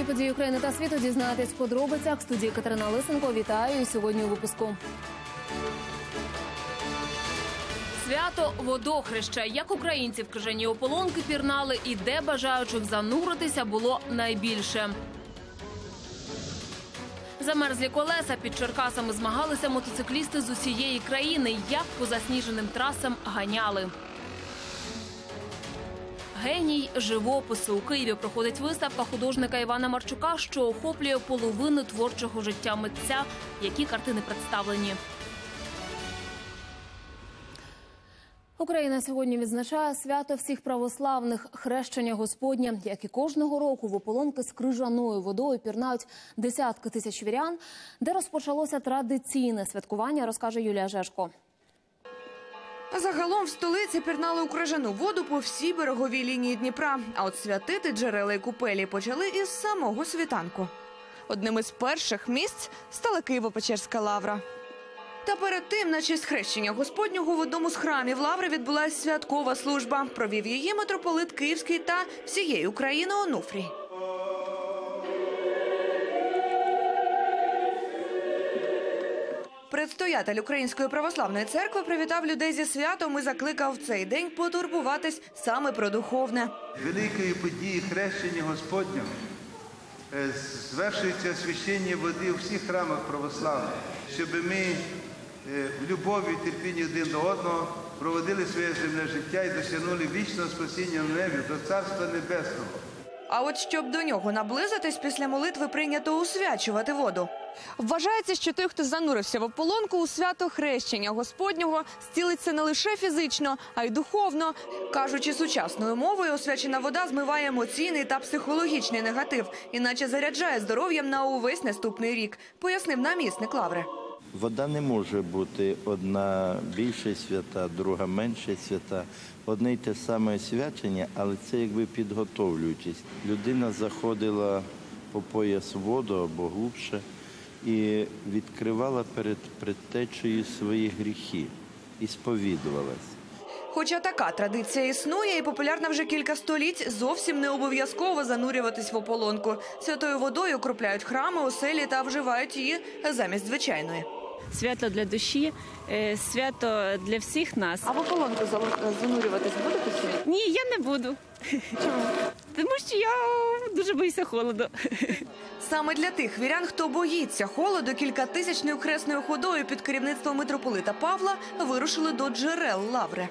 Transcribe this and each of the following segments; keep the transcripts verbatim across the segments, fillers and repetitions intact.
події України та світу дізнаєтесь в подробицях. В студії Катерина Лисенко. Вітаю. Сьогодні у випуску. Свято водохреща. Як українці в крижані ополонки пірнали і де бажаючих зануритися було найбільше. Замерзлі колеса. Під Черкасами змагалися мотоциклісти з усієї країни. Як по засніженим трасам ганяли. Геній живопису. У Києві проходить виставка художника Івана Марчука, що охоплює половину творчого життя митця. Які картини представлені? Україна сьогодні відзначає свято всіх православних – хрещення Господнє. Як і кожного року, в ополонки з крижаною водою пірнають десятки тисяч вірян. Де розпочалося традиційне святкування, розкаже Юлія Жешко. Загалом в столиці пірнали у крижану воду по всій береговій лінії Дніпра. А от святити джерела й купелі почали із самого світанку. Одним із перших місць стала Києво-Печерська лавра. Та перед тим, на честь хрещення Господнього, в одному з храмів лаври відбулася святкова служба. Провів її митрополит Київський та всієї України Онуфрій. Предстоятель Української православної церкви привітав людей зі святом і закликав в цей день потурбуватись саме про духовне. Великої події хрещення Господнього звершується освящення води у всіх храмах православних, щоб ми в любові і терпінні один до одного проводили своє земне життя і досягнули вічного спасіння на небі до Царства Небесного. А от щоб до нього наблизитись, після молитви прийнято усвячувати воду. Вважається, що той, хто занурився в ополонку у свято хрещення Господнього, зцілиться не лише фізично, а й духовно. Кажучи сучасною мовою, освячена вода змиває емоційний та психологічний негатив, іначе заряджає здоров'ям на увесь наступний рік, пояснив намісник лаври. Вода не може бути одна більше свята, друга менше свята. Одне й те саме освячення, але це якби підготовлюючись. Людина заходила по пояс в воду або глибше і відкривала перед предтечею свої гріхи і сповідувалась. Хоча така традиція існує і популярна вже кілька століть, зовсім не обов'язково занурюватись в ополонку. Святою водою окропляють храми, оселі та вживають її замість звичайної. Свято для душі, свято для всіх нас. А в ополонку занурюватись будете чи ні? Ні, я не буду. Чому? Тому що я дуже боюся холоду. Саме для тих вірян, хто боїться холоду, кількатисячною хресною ходою під керівництвом митрополита Павла вирушили до джерел лаври.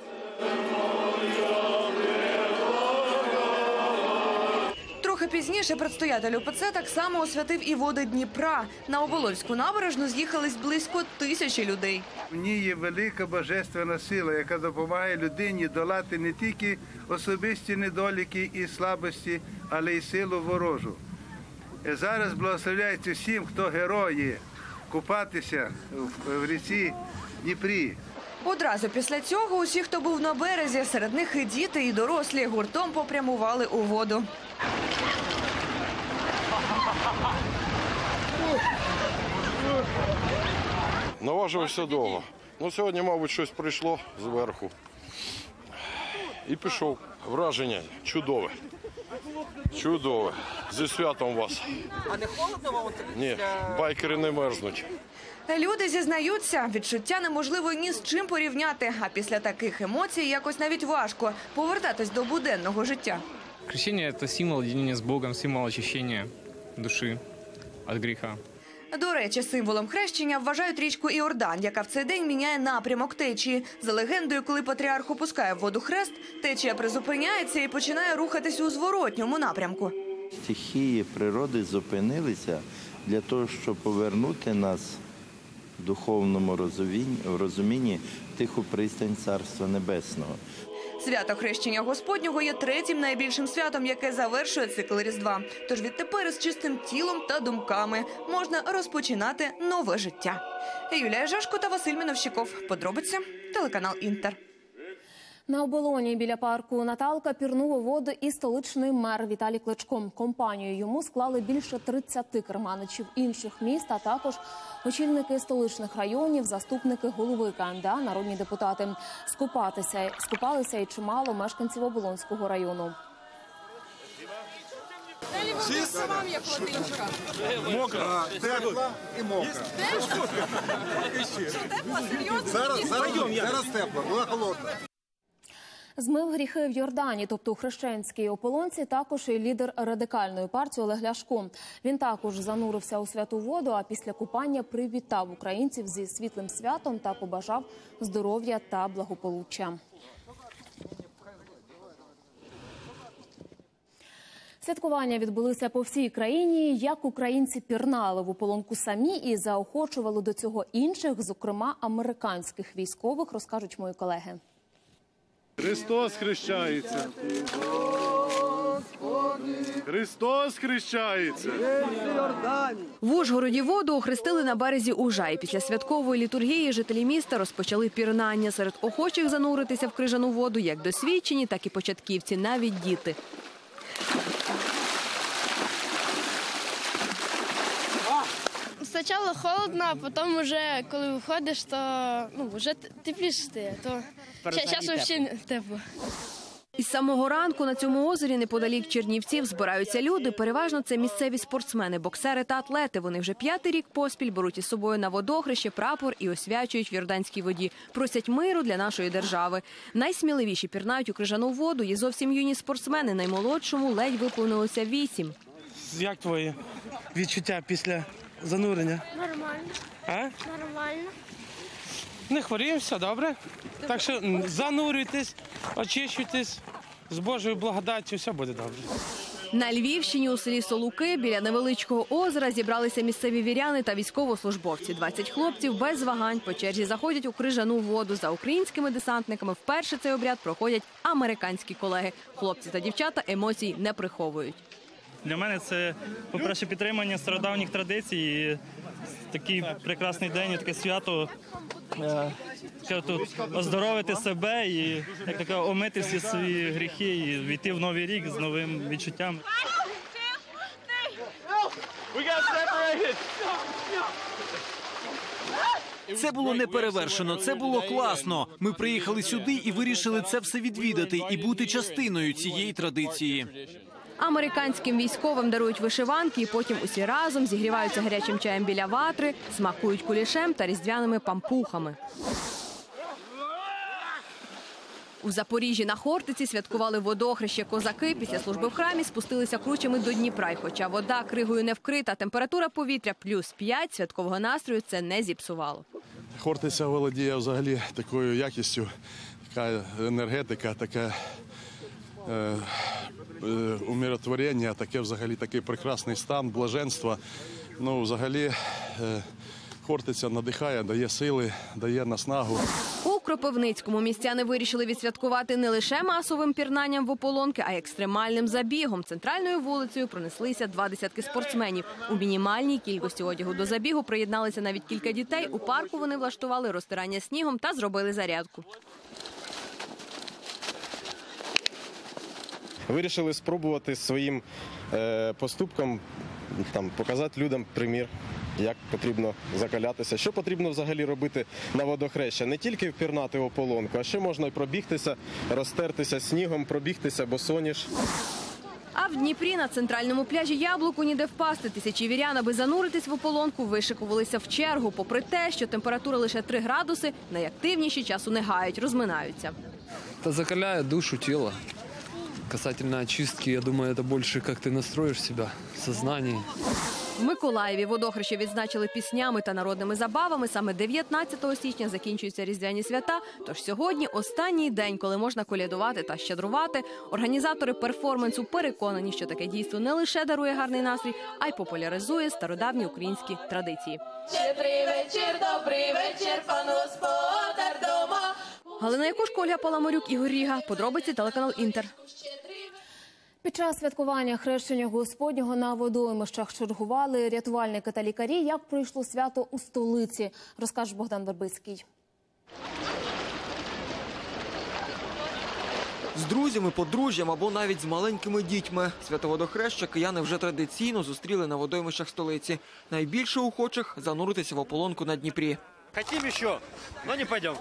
Трохи пізніше предстоятель УПЦ так само освятив і води Дніпра. На Оболонську набережну з'їхались близько тисячі людей. В ній є велика божественна сила, яка допомагає людині долати не тільки особисті недоліки і слабості, але й силу ворожу. І зараз благословляється всім, хто герої, купатися в ріці Дніпрі. Одразу після цього усі, хто був на березі, серед них і діти, і дорослі, гуртом попрямували у воду. Наважився довго. Ну, сьогодні, мабуть, щось прийшло зверху. І пішов. Враження чудове. Чудове. Зі святом вас. А не холодно вам? Ні, байкери не мерзнуть. Люди зізнаються, відчуття неможливо ні з чим порівняти. А після таких емоцій якось навіть важко повертатись до буденного життя. Крещение – это символ единения с Богом, символ очищения души от греха. До речі, символом хрещення вважають річку Іордан, яка в цей день міняє напрямок течії. За легендою, коли патріарх опускає в воду хрест, течія призупиняється і починає рухатись у зворотньому напрямку. Стихії природи зупинилися для того, щоб повернути нас в духовному розумінні в тиху пристань Царства Небесного. Свято хрещення Господнього є третім найбільшим святом, яке завершує цикл Різдва. Тож відтепер із чистим тілом та думками можна розпочинати нове життя. Юлія Жешко та Василь Міновщиков. Подробиці – телеканал «Інтер». На Оболоні біля парку Наталка пірнув у воду і столичний мер Віталій Кличко. Компанію йому склали більше тридцяти керманичів інших міст, а також очільники столичних районів, заступники голови КМДА, народні депутати. Скупатися, скупалися і чимало мешканців Оболонського району. Чисто? Мокро. Тепла і мокро. Зараз, зараз, зараз тепло, була холодна. Змив гріхи в Йордані, тобто у хрещенській ополонці, також і лідер радикальної партії Олег Ляшко. Він також занурився у святу воду, а після купання привітав українців зі світлим святом та побажав здоров'я та благополуччя. Святкування відбулися по всій країні. Як українці пірнали в ополонку самі і заохочували до цього інших, зокрема американських військових, розкажуть мої колеги. Христос хрещається. Христос хрещається. В Ужгороді воду охрестили на березі Ужа. І після святкової літургії жителі міста розпочали пірнання. Серед охочих зануритися в крижану воду як досвідчені, так і початківці, навіть діти. Спочатку холодно, а потім вже, коли виходиш, то ну, вже тепліше стає. То зараз взагалі тепло. Із самого ранку на цьому озері неподалік Чернівців збираються люди. Переважно це місцеві спортсмени, боксери та атлети. Вони вже п'ятий рік поспіль беруть із собою на водохреще прапор і освячують в Йорданській воді. Просять миру для нашої держави. Найсміливіші пірнають у крижану воду. Є зовсім юні спортсмени. Наймолодшому ледь виповнилося вісім. Як твої відчуття після занурення? Нормально. А? Нормально. Не хворіємо, все добре. Так що занурюйтесь, очищуйтесь, з Божою благодаттю все буде добре. На Львівщині у селі Солуки біля невеличкого озера зібралися місцеві віряни та військовослужбовці. двадцять хлопців без вагань по черзі заходять у крижану воду. За українськими десантниками вперше цей обряд проходять американські колеги. Хлопці та дівчата емоцій не приховують. Для мене це, по-перше, підтримання стародавніх традицій. І такий прекрасний день, і таке свято. Щоб тут оздоровити себе і як таке, омити всі свої гріхи і війти в новий рік з новим відчуттям. Це було неперевершено, це було класно. Ми приїхали сюди і вирішили це все відвідати і бути частиною цієї традиції. Американським військовим дарують вишиванки і потім усі разом зігріваються гарячим чаєм біля ватри, смакують кулішем та різдвяними пампухами. У Запоріжжі на Хортиці святкували водохреще козаки. Після служби в храмі спустилися кручами до Дніпра. І хоча вода кригою не вкрита, температура повітря плюс п'ять, святкового настрою це не зіпсувало. Хортиця володіє взагалі такою якістю, така енергетика, така е, е, умиротворення, таке взагалі такий прекрасний стан, блаженства. Ну, взагалі, е, Хортиця надихає, дає сили, дає наснагу. У Кропивницькому містяни вирішили відсвяткувати не лише масовим пірнанням в ополонки, а й екстремальним забігом. Центральною вулицею пронеслися два десятки спортсменів. У мінімальній кількості одягу до забігу приєдналися навіть кілька дітей. У парку вони влаштували розтирання снігом та зробили зарядку. Вирішили спробувати своїм е, поступком там, показати людям примір, як потрібно закалятися, що потрібно взагалі робити на водохреща. Не тільки впірнати в ополонку, а ще можна й пробігтися, розтертися снігом, пробігтися босоніж. А в Дніпрі на центральному пляжі Яблуку ніде впасти. Тисячі вірян, аби зануритись в ополонку, вишикувалися в чергу. Попри те, що температура лише три градуси, найактивніші часу не гають, розминаються. Это закаляет душу, тело. Касательно очистки, я думаю, это больше как ты настроишь себя в сознании. В Миколаєві водохреще відзначили піснями та народними забавами. Саме дев'ятнадцятого січня закінчуються різдвяні свята. Тож сьогодні останній день, коли можна колядувати та щедрувати. Організатори перформансу переконані, що таке дійство не лише дарує гарний настрій, а й популяризує стародавні українські традиції. Щедрий вечір, добрий вечір, пан господар дома. Галина Якушко, Ольга Паламарюк, Ігор Ріга. Подробиці телеканал Інтер. Під час святкування хрещення Господнього на водоймищах чергували рятувальники та лікарі. Як пройшло свято у столиці, розкаже Богдан Вербицький. З друзями, подружжям або навіть з маленькими дітьми. Свято водохреща кияни вже традиційно зустріли на водоймищах столиці. Найбільше охочих зануритися в ополонку на Дніпрі. Хотим ще, але не підемо.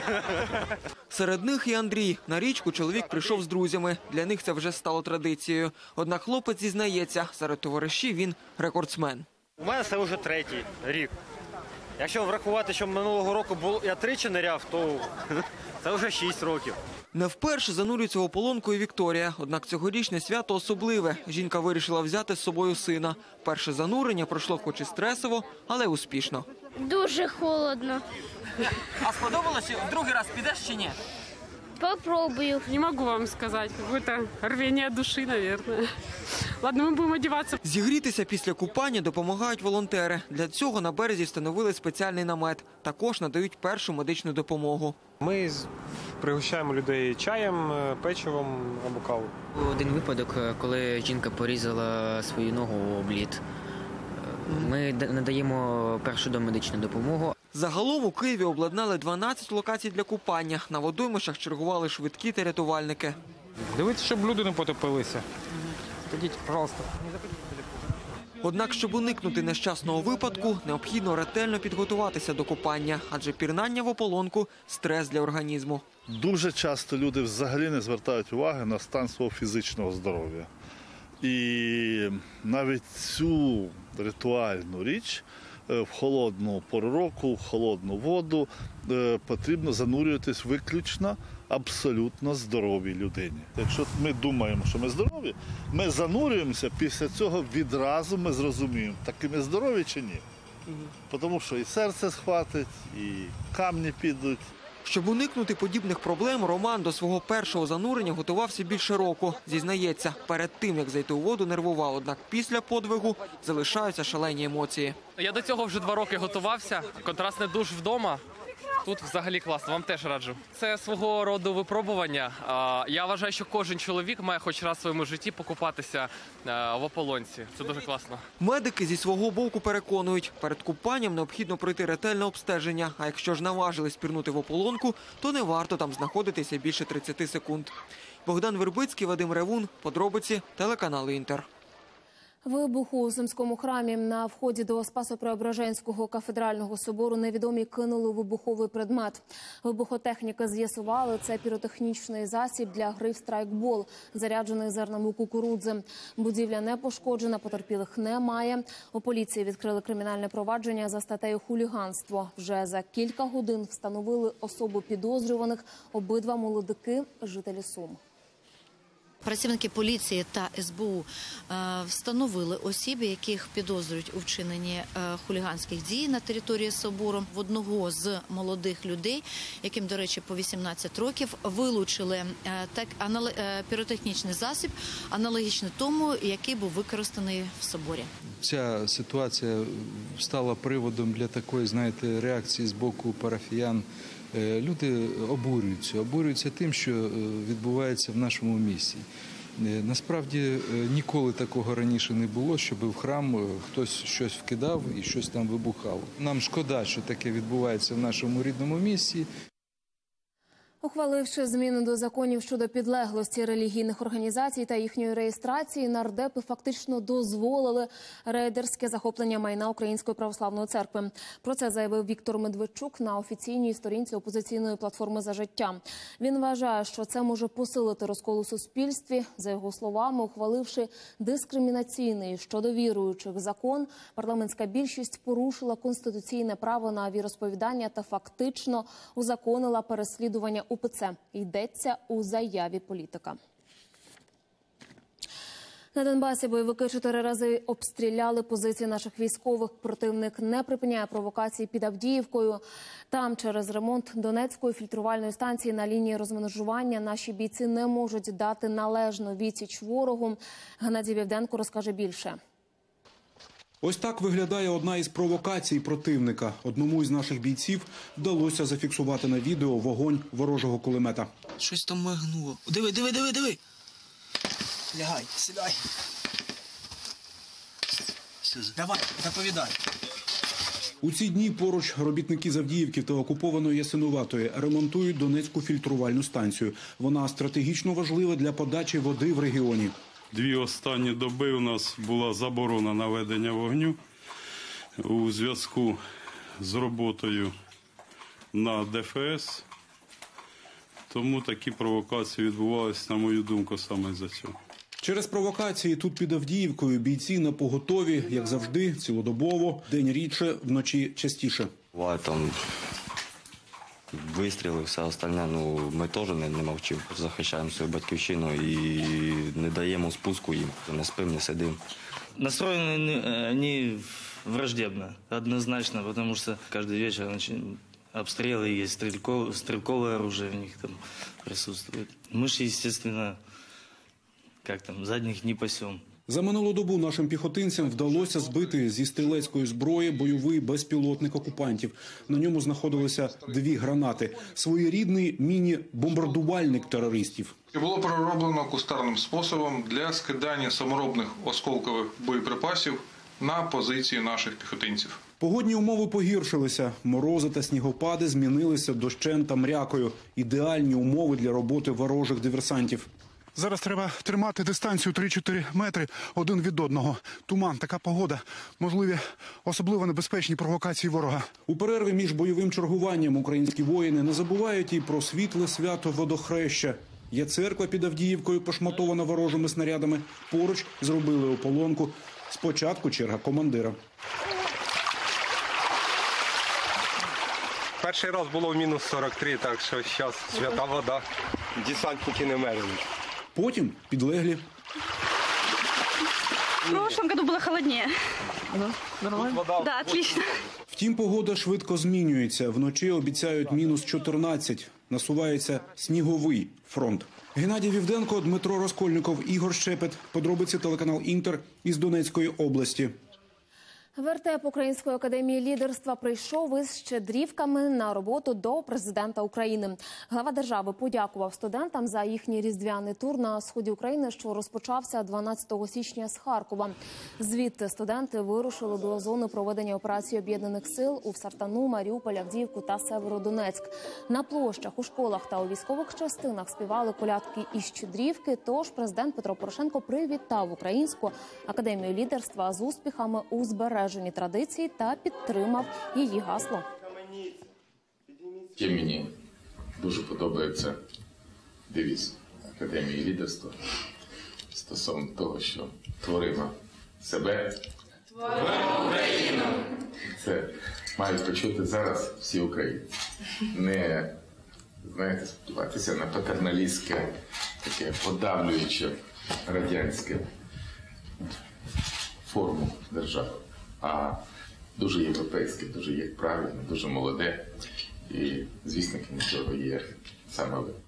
Серед них і Андрій. На річку чоловік прийшов з друзями. Для них це вже стало традицією. Однак хлопець зізнається, серед товаришів він рекордсмен. У мене це вже третій рік. Якщо врахувати, що минулого року було, я тричі ниряв, то це вже шість років. Не вперше занурюється в ополонку і Вікторія. Однак цьогорічне свято особливе. Жінка вирішила взяти з собою сина. Перше занурення пройшло хоч і стресово, але успішно. Дуже холодно. А сподобалося? Другий раз підеш чи ні? Попробую. Не могу вам сказать. Какое-то рвение души, наверное. Ладно, мы будем одеваться. Зігрітися після купання допомагають волонтери. Для цього на березі встановили спеціальний намет. Також надають першу медичну допомогу. Ми пригощаємо людей чаєм, печивом або кавою. Один випадок, коли жінка порізала свою ногу об лід. Ми надаємо першу домедичну допомогу. Загалом у Києві обладнали дванадцять локацій для купання. На водоймищах чергували швидкі та рятувальники. Дивіться, щоб люди не потопилися. Ходіть, пожалуйста. Однак, щоб уникнути нещасного випадку, необхідно ретельно підготуватися до купання, адже пірнання в ополонку – стрес для організму. Дуже часто люди взагалі не звертають уваги на стан свого фізичного здоров'я. І навіть цю ритуальну річ в холодну пору року, в холодну воду потрібно занурюватись виключно абсолютно здоровій людині. Якщо ми думаємо, що ми здорові, ми занурюємося, після цього відразу ми зрозуміємо, таки ми здорові чи ні. Тому що і серце схватить, і камні підуть. Щоб уникнути подібних проблем, Роман до свого першого занурення готувався більше року. Зізнається, перед тим, як зайти у воду, нервував, однак після подвигу залишаються шалені емоції. Я до цього вже два роки готувався. Контрастний душ вдома. Тут взагалі класно, вам теж раджу. Це свого роду випробування. Я вважаю, що кожен чоловік має хоч раз в своєму житті покупатися в ополонці. Це дуже класно. Медики зі свого боку переконують, перед купанням необхідно пройти ретельне обстеження, а якщо ж наважились пірнути в ополонку, то не варто там знаходитися більше тридцяти секунд. Богдан Вербицький, Вадим Ревун, подробиці, телеканал «Інтер». Вибуху у Сумському храмі. На вході до Спасо-Преображенського кафедрального собору невідомі кинули вибуховий предмет. Вибухотехніки з'ясували, це піротехнічний засіб для гри в страйкбол, заряджений зернами кукурудзи. Будівля не пошкоджена, потерпілих немає. У поліції відкрили кримінальне провадження за статтею «Хуліганство». Вже за кілька годин встановили особу підозрюваних, обидва молодики – жителі Сум. Працівники поліції та ес бе у встановили осіб, яких підозрюють у вчиненні хуліганських дій на території собору. В одного з молодих людей, яким, до речі, по вісімнадцять років, вилучили так, піротехнічний засіб, аналогічний тому, який був використаний в соборі. Ця ситуація стала приводом для такої, знаєте, реакції з боку парафіян. Люди обурюються, обурюються тим, що відбувається в нашому місті. Насправді ніколи такого раніше не було, щоб в храм хтось щось вкидав і щось там вибухало. Нам шкода, що таке відбувається в нашому рідному місті. Ухваливши зміни до законів щодо підлеглості релігійних організацій та їхньої реєстрації, нардепи фактично дозволили рейдерське захоплення майна Української православної церкви. Про це заявив Віктор Медведчук на офіційній сторінці опозиційної платформи «За життя». Він вважає, що це може посилити розкол у суспільстві. За його словами, ухваливши дискримінаційний щодо віруючих закон, парламентська більшість порушила конституційне право на віросповідання та фактично узаконила переслідування у УПЦ. Йдеться у заяві політика. На Донбасі бойовики чотири рази обстріляли позиції наших військових. Противник не припиняє провокації під Авдіївкою. Там через ремонт Донецької фільтрувальної станції на лінії розмежування наші бійці не можуть дати належну відсіч ворогу. Геннадій Вівденко розкаже більше. Ось так виглядає одна із провокацій противника. Одному із наших бійців вдалося зафіксувати на відео вогонь ворожого кулемета. Щось там мигнуло. Диви, диви, диви, диви. Лягай, сідай. Давай, заповідай. У ці дні поруч робітники з Авдіївки та окупованої Ясинуватої ремонтують Донецьку фільтрувальну станцію. Вона стратегічно важлива для подачі води в регіоні. Дві останні доби у нас була заборона на ведення вогню у зв'язку з роботою на Де Еф Ес. Тому такі провокації відбувалися, на мою думку, саме за цього. Через провокації тут під Авдіївкою бійці на поготові, як завжди, цілодобово, день рідше, вночі частіше. Буває там вистріли, все остальне, ну ми теж не, не мовчимо. Захищаємо свою батьківщину і не даємо спуску їм. Не спимо, не сидимо. Настроены они враждебно, однозначно, потому что каждый вечер обстрелы есть, стрелковое, стрелковое оружие в них там присутствует. Мы же, естественно, как там, задних не пасем. За минулу добу нашим піхотинцям вдалося збити зі стрілецької зброї бойовий безпілотник окупантів. На ньому знаходилися дві гранати. Своєрідний міні-бомбардувальник терористів. Було пророблено кустарним способом для скидання саморобних осколкових боєприпасів на позиції наших піхотинців. Погодні умови погіршилися. Морози та снігопади змінилися дощем та мрякою. Ідеальні умови для роботи ворожих диверсантів. Зараз треба тримати дистанцію три-чотири метри один від одного. Туман, така погода, можливі особливо небезпечні провокації ворога. У перерві між бойовим чергуванням українські воїни не забувають і про світле свято Водохреща. Є церква під Авдіївкою, пошматована ворожими снарядами. Поруч зробили ополонку. Спочатку черга командира. Перший раз було в мінус сорок три, так що зараз свята вода. Десантники не мерзнуть. Потім підлеглі. В прошлом году было холоднее. Нормально? Да, отлично. Втім, погода швидко змінюється. Вночі обіцяють мінус чотирнадцять. Насувається сніговий фронт. Геннадій Вівденко, Дмитро Розкольников, Ігор Щепет. Подробиці телеканал «Інтер» із Донецької області. Вертеп Української академії лідерства прийшов із щедрівками на роботу до президента України. Глава держави подякував студентам за їхній різдвяний тур на сході України, що розпочався дванадцятого січня з Харкова. Звідти студенти вирушили до зони проведення операції Об'єднаних сил у Сартану, Маріуполь, Авдіївку та Северодонецьк. На площах, у школах та у військових частинах співали колядки і щедрівки, тож президент Петро Порошенко привітав Українську академію лідерства з успіхами у збереженні традицій та підтримав її гасло. Ще мені дуже подобається девіз Академії лідерства стосовно того, що творимо себе, творимо Україну. Це мають почути зараз всі українці. Не, знаєте, сподіватися на патерналістське, таке подавлююче радянське форму держави. А дуже європейське, дуже є правильне, дуже молоде. І звісниками цього є саме ви.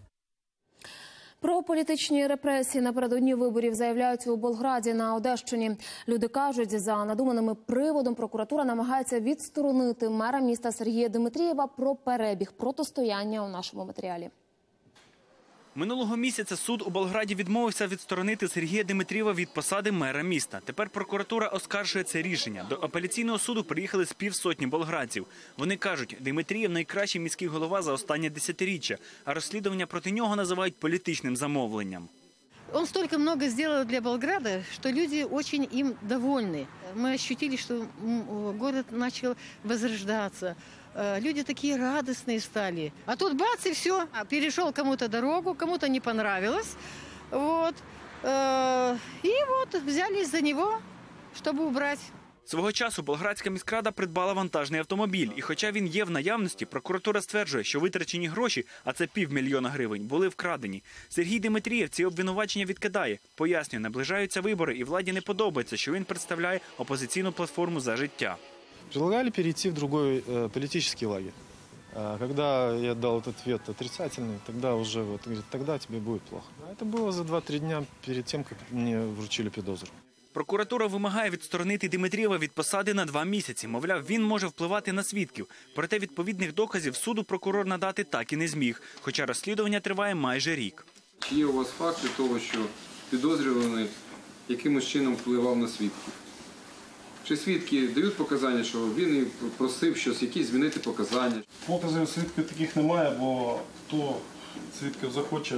Про політичні репресії напередодні виборів заявляють у Болграді на Одещині. Люди кажуть, за надуманим приводом прокуратура намагається відсторонити мера міста Сергія Димитрієва. Про перебіг протистояння у нашому матеріалі. Минулого місяця суд у Болграді відмовився відсторонити Сергія Димитрієва від посади мера міста. Тепер прокуратура оскаржує це рішення. До апеляційного суду приїхали з півсотні болградців. Вони кажуть, Димитрієв – найкращий міський голова за останнє десятиріччя, а розслідування проти нього називають політичним замовленням. Он столько много сделал для Болграда, что люди очень им довольны. Мы ощутили, что город начал возрождаться. Люди такие радостные стали. А тут бац, и все. Перешел кому-то дорогу, кому-то не понравилось. Вот. И вот взялись за него, чтобы убрать. Свого часу Болградська міськрада придбала вантажний автомобіль. І хоча він є в наявності, прокуратура стверджує, що витрачені гроші, а це півмільйона гривень, були вкрадені. Сергій Димитрієв ці обвинувачення відкидає. Пояснює, наближаються вибори і владі не подобається, що він представляє опозиційну платформу «За життя». Предлагали перейти в другой э, политический лагерь. А когда я дал этот вето отрицательный, тогда уже вот, говорит, тогда тебе будет плохо. А это было за два-три дня перед тем, как мне вручили підозру. Прокуратура вимагає відсторонити Димитрієва від посади на два місяці. Мовляв, він може впливати на свідків. Проте відповідних доказів суду прокурор надати так і не зміг, хоча розслідування триває майже рік. Чи є у вас факти того, що підозрюваний якимось чином впливав на свідків? Чи свідки дають показання, що він просив щось, якісь змінити показання? Показів свідків таких немає, бо хто свідків захоче,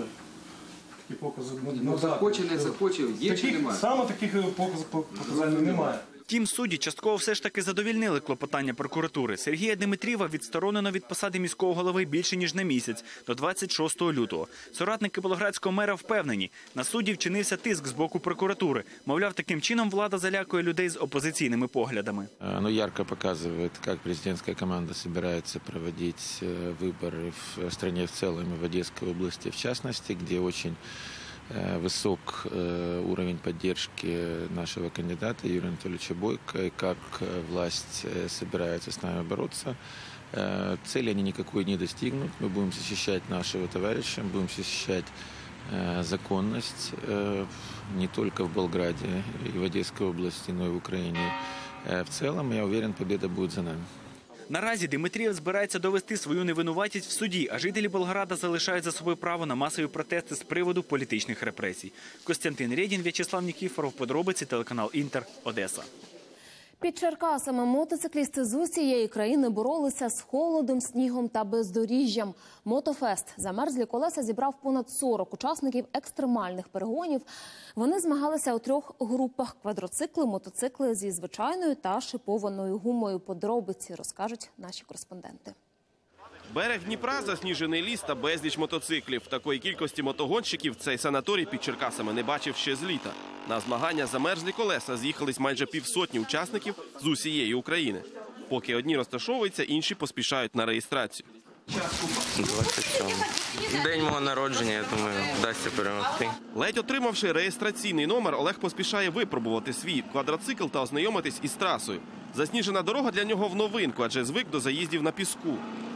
такі покази не Ну, захоче, не захоче, є чи немає? Саме таких показань немає. Втім, судді частково все ж таки задовільнили клопотання прокуратури. Сергія Димитрієва відсторонено від посади міського голови більше ніж на місяць, до двадцять шостого лютого. Соратники болградського мера впевнені, на суддів вчинився тиск з боку прокуратури. Мовляв, таким чином влада залякує людей з опозиційними поглядами. Оно ярко показывает, как президентская команда собирается проводить выборы в стране в целом и в Одесской области в частности, где очень высок уровень поддержки нашего кандидата Юрия Анатольевича Бойко, и как власть собирается с нами бороться. Цели они никакой не достигнут. Мы будем защищать нашего товарища, будем защищать законность не только в Болграде и в Одесской области, но и в Украине. В целом, я уверен, победа будет за нами. Наразі Димитрієв збирається довести свою невинуватість в суді, а жителі Болграда залишають за собою право на масові протести з приводу політичних репресій. Костянтин Рєдін, В'ячеслав Нікіфоров, подробиці, телеканал Інтер, Одеса. Під Черкасами мотоциклісти з усієї країни боролися з холодом, снігом та бездоріжжям. Мотофест «Замерзлі колеса» зібрав понад сорок учасників екстремальних перегонів. Вони змагалися у трьох групах – квадроцикли, мотоцикли зі звичайною та шипованою гумою. Подробиці розкажуть наші кореспонденти. Берег Дніпра, засніжений ліс та безліч мотоциклів. Такої кількості мотогонщиків цей санаторій під Черкасами не бачив ще з літа. На змагання «Замерзлі колеса» з'їхались майже півсотні учасників з усієї України. Поки одні розташовуються, інші поспішають на реєстрацію. двадцять сьомого. День мого народження, я думаю, вдасться перемогти. Ледь отримавши реєстраційний номер, Олег поспішає випробувати свій квадроцикл та ознайомитись із трасою. Засніжена дорога для нього в новинку, адже звик до заїздів на піску.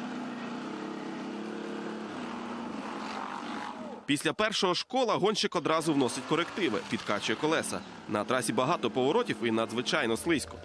Після першого ж кола гонщик одразу вносить корективи, підкачує колеса. На трасі багато поворотів і надзвичайно слизько.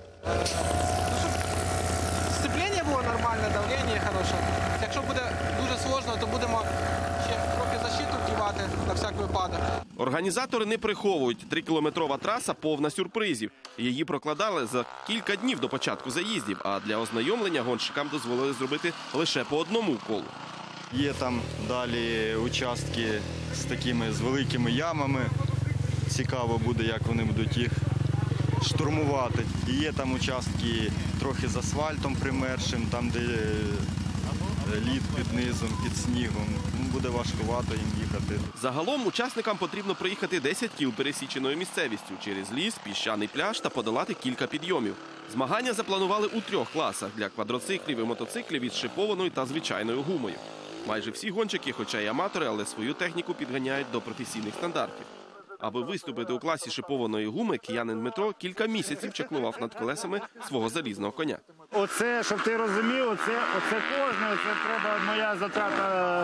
Сцеплення було нормальне, давлення хороше. Якщо буде дуже складно, то будемо ще трохи защиту вдівати на всяк випадок. Організатори не приховують. Трикілометрова траса повна сюрпризів. Її прокладали за кілька днів до початку заїздів, а для ознайомлення гонщикам дозволили зробити лише по одному колу. Є там далі участки з такими з великими ямами. Цікаво буде, як вони будуть їх штурмувати. І є там участки трохи з асфальтом примершим, там де лід під низом, під снігом. Буде важкувато їм їхати. Загалом учасникам потрібно проїхати десять кіл пересіченою місцевістю через ліс, піщаний пляж та подолати кілька підйомів. Змагання запланували у трьох класах – для квадроциклів і мотоциклів із шипованою та звичайною гумою. Майже всі гонщики, хоча й аматори, але свою техніку підганяють до професійних стандартів. Аби виступити у класі шипованої гуми, киянин Дмитро кілька місяців чаклував над колесами свого залізного коня. Оце, щоб ти розумів, оце, оце кожне, це треба моя затрата.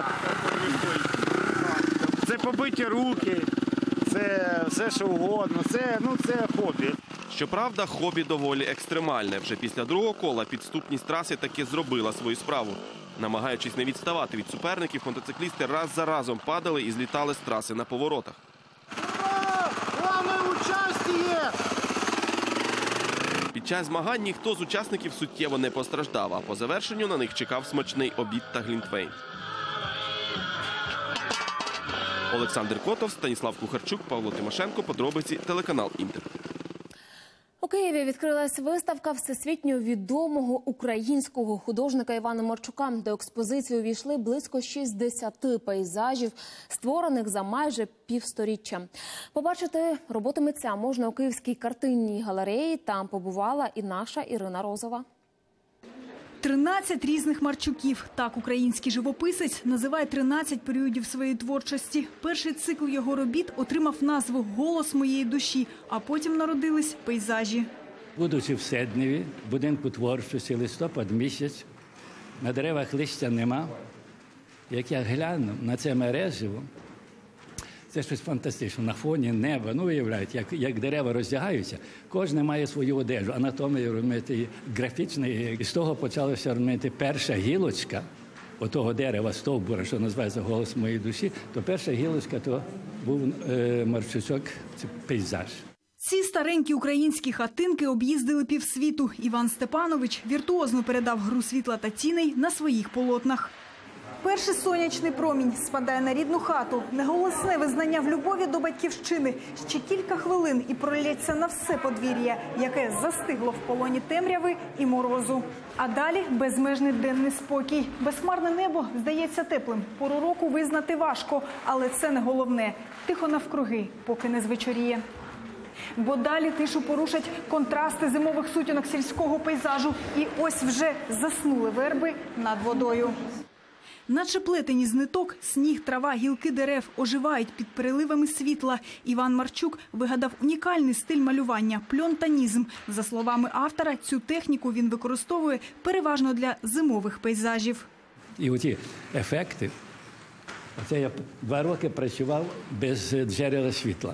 Це побиті руки, це все що угодно, це, ну, це хобі. Щоправда, хобі доволі екстремальне. Вже після другого кола підступність траси таки зробила свою справу. Намагаючись не відставати від суперників, мотоциклісти раз за разом падали і злітали з траси на поворотах. Під час змагань ніхто з учасників суттєво не постраждав, а по завершенню на них чекав смачний обід та глінтвейн. Олександр Котов, Станіслав Кухарчук, Павло Тимошенко. Подробиці, телеканал Інтер. У Києві відкрилась виставка всесвітньо відомого українського художника Івана Марчука. До експозиції увійшли близько шістдесят пейзажів, створених за майже півсторіччя. Побачити роботи митця можна у Київській картинній галереї. Там побувала і наша Ірина Розова. тринадцять різних Марчуків. Так український живописець називає тринадцять періодів своєї творчості. Перший цикл його робіт отримав назву «Голос моєї душі», а потім народились пейзажі. Будучи в Седневі, в будинку творчості, листопад місяць, на деревах листя нема. Як я гляну на це мереживо, це щось фантастичне. На фоні неба, ну, виявляєте, як, як дерева роздягаються, кожен має свою одежу, анатомію, розумієте, графічний. І з того почалося, розумієте, перша гілочка отого дерева, стовбура, що називається «Голос моєї душі», то перша гілочка то був е, Марчучок, це пейзаж. Ці старенькі українські хатинки об'їздили півсвіту. Іван Степанович віртуозно передав гру світла та тіней на своїх полотнах. Перший сонячний промінь спадає на рідну хату. Неголосне визнання в любові до батьківщини. Ще кілька хвилин і пролється на все подвір'я, яке застигло в полоні темряви і морозу. А далі безмежний денний спокій. Безхмарне небо здається теплим. Пору року визнати важко, але це не головне. Тихо навкруги, поки не звечоріє. Бо далі тишу порушать контрасти зимових сутінок сільського пейзажу. І ось вже заснули верби над водою. Наче плетені з ниток, сніг, трава, гілки дерев оживають під переливами світла. Іван Марчук вигадав унікальний стиль малювання – пльонтанізм. За словами автора, цю техніку він використовує переважно для зимових пейзажів. І оці ефекти. Оце я два роки працював без джерела світла.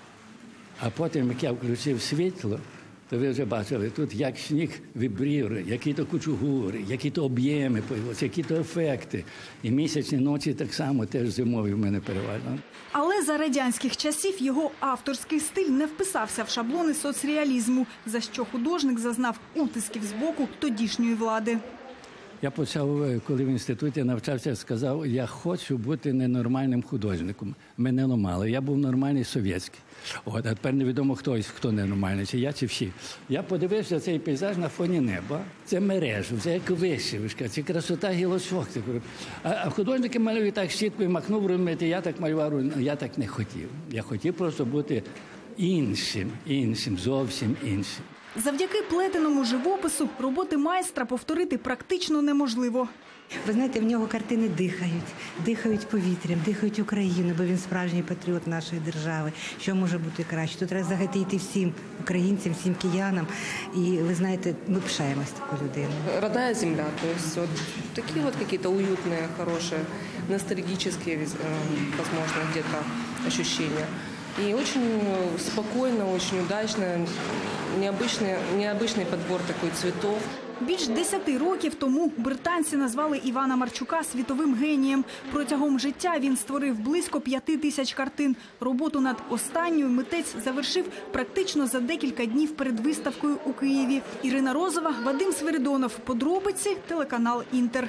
А потім, як я включив світло, то ви вже бачили, тут як сніг вібрірує, які-то кучугури, які-то об'єми, які-то ефекти. І місячні ночі так само теж зимові в мене переважно. Але за радянських часів його авторський стиль не вписався в шаблони соцреалізму, за що художник зазнав утисків з боку тодішньої влади. Я почав, коли в інституті навчався, сказав, я хочу бути ненормальним художником. Мене ламали. Я був нормальний совєтський. От, а тепер невідомо хто, хто ненормальний, чи я, чи всі. Я подивився цей пейзаж на фоні неба. Це мережу, це як вишивка, це красота гілочок. А, а художники малюють так щіткою, махнув робити, я так малював, я так не хотів. Я хотів просто бути іншим, іншим, зовсім іншим. Завдяки плетеному живопису роботи майстра повторити практично неможливо. Ви знаєте, в нього картини дихають, дихають повітрям, дихають Україну, бо він справжній патріот нашої держави. Що може бути краще? Тут треба загатити всім українцям, всім киянам. І ви знаєте, ми пишаємось такою людиною. Родная земля, то есть вот такие вот какие-то уютные, хорошие, ностальгические, возможно, где-то ощущения. И очень спокойно, очень удачно, необычный, необычный подбор такой цветов. Більш десяти років тому британці назвали Івана Марчука світовим генієм. Протягом життя він створив близько п'яти тисяч картин. Роботу над останньою митець завершив практично за декілька днів перед виставкою у Києві. Ірина Розова, Вадим Свиридонов. Подробиці, телеканал «Інтер».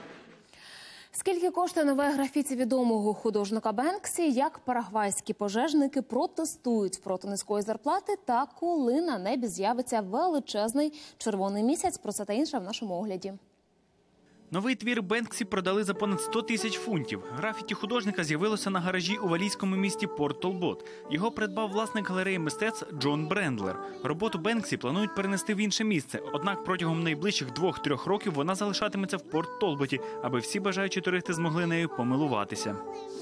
Скільки коштує нове графіті відомого художника Бенксі, як парагвайські пожежники протестують проти низької зарплати та коли на небі з'явиться величезний червоний місяць. Про це та інше в нашому огляді. Новий твір Бенксі продали за понад сто тисяч фунтів. Графіті художника з'явилося на гаражі у валійському місті Порт-Толбот. Його придбав власник галереї мистецтв Джон Брендлер. Роботу Бенксі планують перенести в інше місце, однак протягом найближчих двох-трьох років вона залишатиметься в Порт-Толботі, аби всі бажаючі туристи змогли нею помилуватися.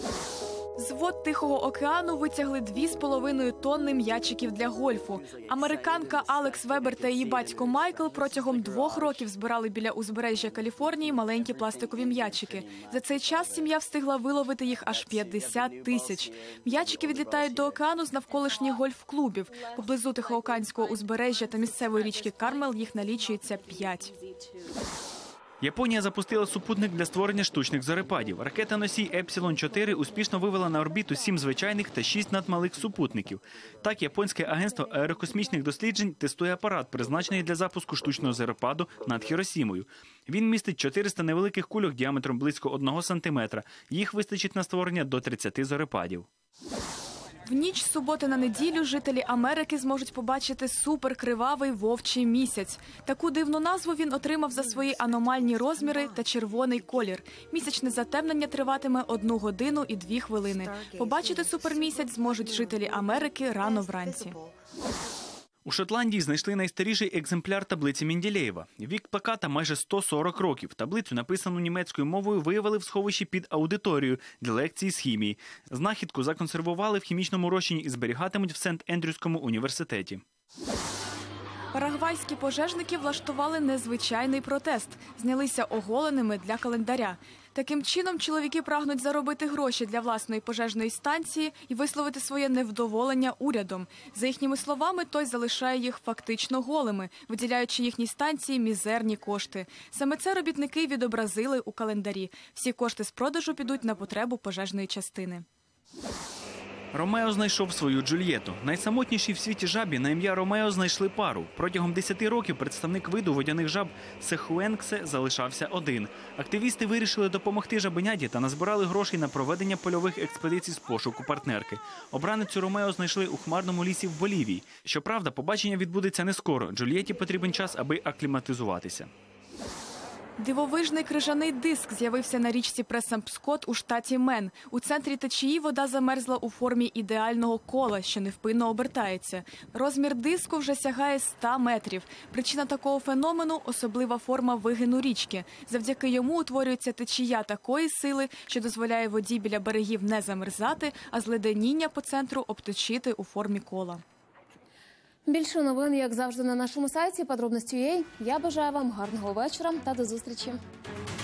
З вод Тихого океану витягли дві з половиною тонни м'ячиків для гольфу. Американка Алекс Вебер та її батько Майкл протягом двох років збирали біля узбережжя Каліфорнії маленькі пластикові м'ячики. За цей час сім'я встигла виловити їх аж п'ятдесят тисяч. М'ячики відлітають до океану з навколишніх гольф-клубів. Поблизу Тихоокеанського узбережжя та місцевої річки Кармел їх налічується п'ять. Японія запустила супутник для створення штучних зорепадів. Ракета-носій Епсилон чотири успішно вивела на орбіту сім звичайних та шість надмалих супутників. Так, японське агентство аерокосмічних досліджень тестує апарат, призначений для запуску штучного зорепаду над Хіросімою. Він містить чотириста невеликих кульок діаметром близько одного сантиметра. Їх вистачить на створення до тридцяти зорепадів. В ніч з суботи на неділю жителі Америки зможуть побачити суперкривавий вовчий місяць. Таку дивну назву він отримав за свої аномальні розміри та червоний колір. Місячне затемнення триватиме одну годину і дві хвилини. Побачити супермісяць зможуть жителі Америки рано вранці. У Шотландії знайшли найстаріший екземпляр таблиці Менделєєва. Вік плаката майже сто сорок років. Таблицю, написану німецькою мовою, виявили в сховищі під аудиторією для лекцій з хімії. Знахідку законсервували в хімічному розчині і зберігатимуть в Сент-Ендрюському університеті. Парагвайські пожежники влаштували незвичайний протест. Знялися оголеними для календаря. Таким чином, чоловіки прагнуть заробити гроші для власної пожежної станції і висловити своє невдоволення урядом. За їхніми словами, той залишає їх фактично голими, виділяючи їхній станції мізерні кошти. Саме це робітники відобразили у календарі. Всі кошти з продажу підуть на потребу пожежної частини. Ромео знайшов свою Джульєту. Найсамотнішій в світі жабі на ім'я Ромео знайшли пару. Протягом десяти років представник виду водяних жаб Сехуенксе залишався один. Активісти вирішили допомогти жабеняді та назбирали грошей на проведення польових експедицій з пошуку партнерки. Обраницю Ромео знайшли у хмарному лісі в Болівії. Щоправда, побачення відбудеться не скоро. Джульєті потрібен час, аби акліматизуватися. Дивовижний крижаний диск з'явився на річці Пресампскот у штаті Мен. У центрі течії вода замерзла у формі ідеального кола, що невпинно обертається. Розмір диску вже сягає ста метрів. Причина такого феномену – особлива форма вигину річки. Завдяки йому утворюється течія такої сили, що дозволяє воді біля берегів не замерзати, а зледеніння по центру обточити у формі кола. Більше новин, як завжди, на нашому сайті подробності точка ю а. Я бажаю вам гарного вечора та до зустрічі.